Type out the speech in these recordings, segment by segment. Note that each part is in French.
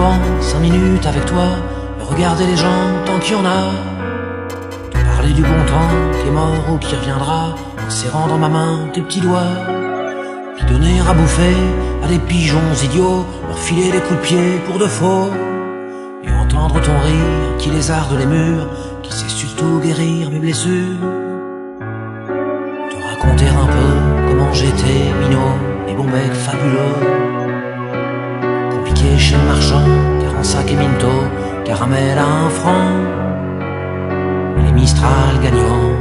banc 5 minutes avec toi et regarder les gens tant qu'il y en a. Te parler du bon temps qui est mort ou qui reviendra en serrant dans ma main tes petits doigts. Puis donner à bouffer à des pigeons idiots, leur filer des coups de pied pour de faux. Et entendre ton rire qui lézarde les murs, qui sait surtout guérir mes blessures. Te raconter un peu comment j'étais minot, les bons mecs fabuleux. Compliqué chez le marchand, 45 et Minto, caramel à 1 franc. Et les Mistral gagnants.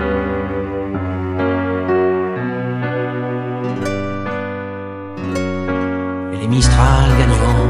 Et les Mistral gagnants.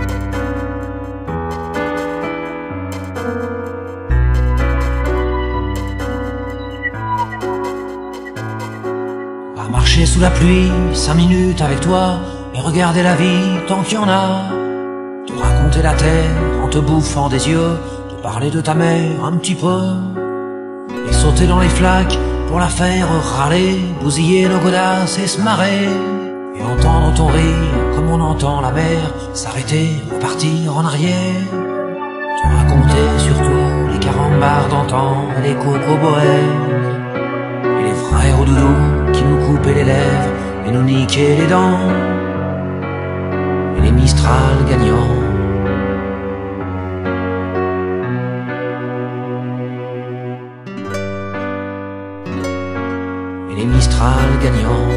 À marcher sous la pluie 5 minutes avec toi et regarder la vie tant qu'il y en a. Te raconter la terre en te bouffant des yeux, te parler de ta mère un petit peu. Et sauter dans les flaques pour la faire râler, bousiller nos godasses et se marrer. Et entendre ton rire comme on entend la mer s'arrêter, repartir en arrière. Te raconter surtout les carambars d'antan et les coco-bohèmes. Et les frères au doudou qui nous coupaient les lèvres et nous niquaient les dents. Et les Mistral gagnants. Et les Mistral gagnants.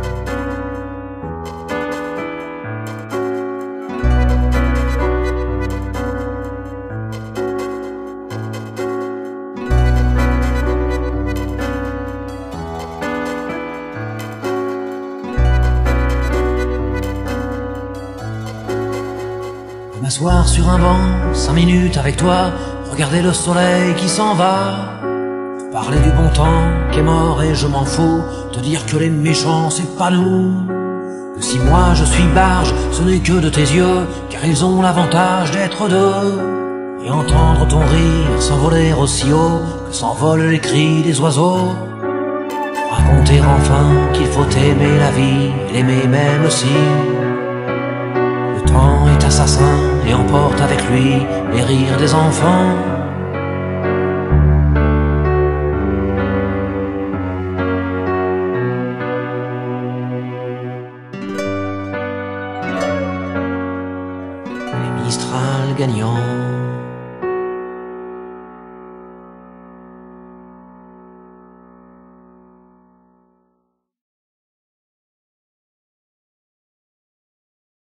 M'asseoir sur un banc 5 minutes avec toi, regarder le soleil qui s'en va. Te parler du bon temps qui est mort et je m'en fous, te dire que les méchants c'est pas nous. Que si moi je suis barge, ce n'est que de tes yeux, car ils ont l'avantage d'être deux. Et entendre ton rire s'envoler aussi haut que s'envolent les cris des oiseaux. Raconter enfin qu'il faut aimer la vie, l'aimer même si le temps est assassin et emporte avec lui les rires des enfants.